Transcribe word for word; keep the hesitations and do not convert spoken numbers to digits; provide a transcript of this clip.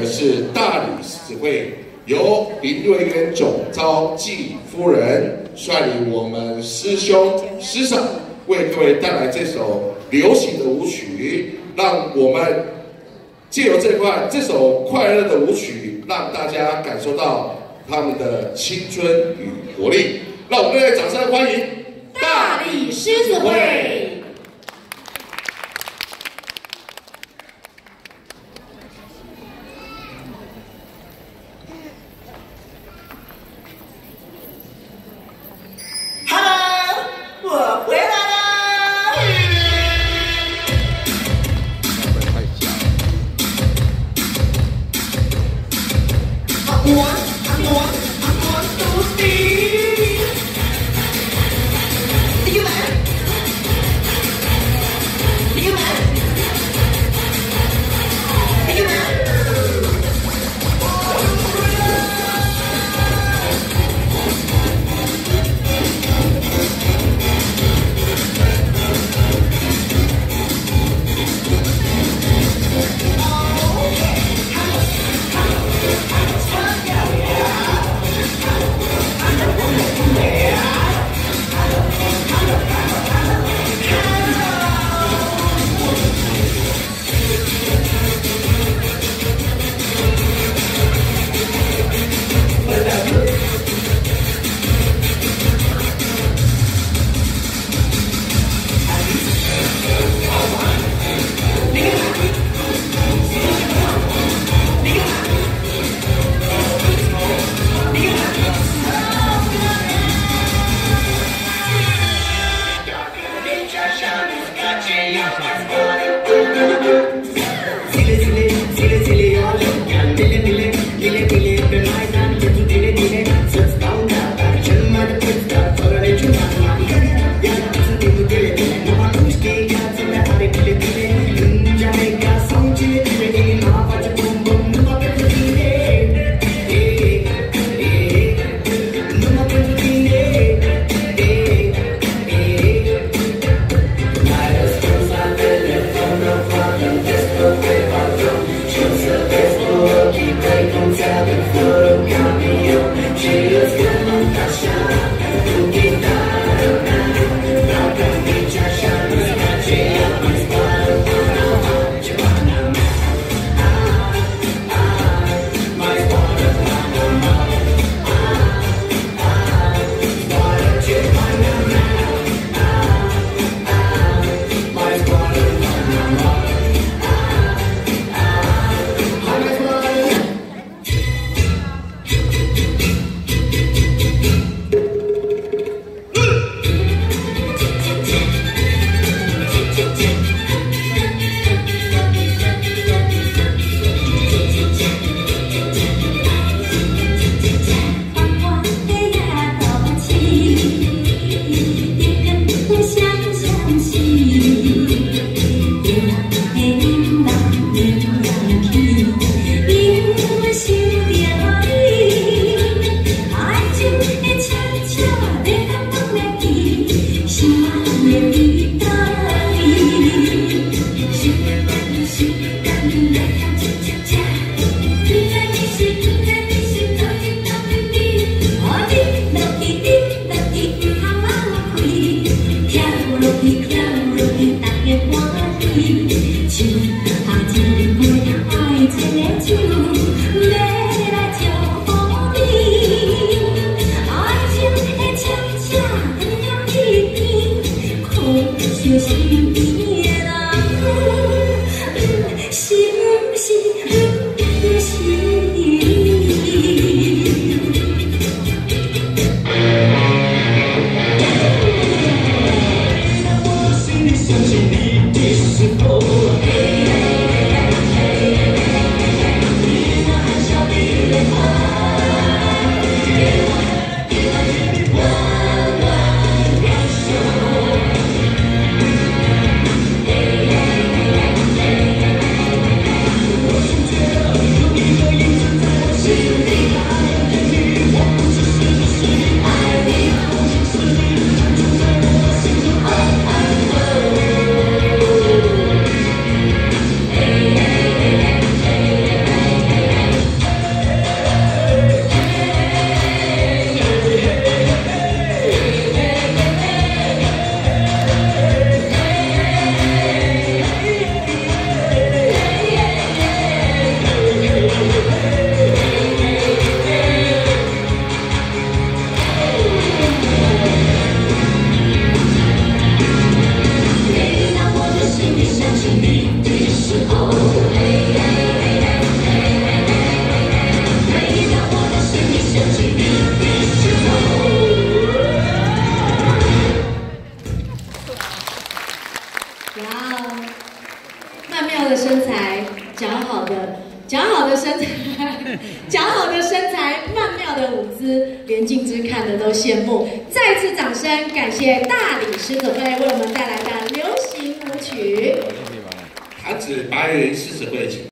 是大理寺会由林瑞渊总召暨夫人率领我们师兄师长为各位带来这首流行的舞曲，让我们借由这块这首快乐的舞曲，让大家感受到他们的青春与活力。让我们热烈掌声欢迎大理狮子会。 Yeah. 好的。 姣好的身材，姣好的身材，曼妙的舞姿，连静之看的都羡慕。再次掌声，感谢大理石准备为我们带来的流行舞曲。 弹指白云四十会。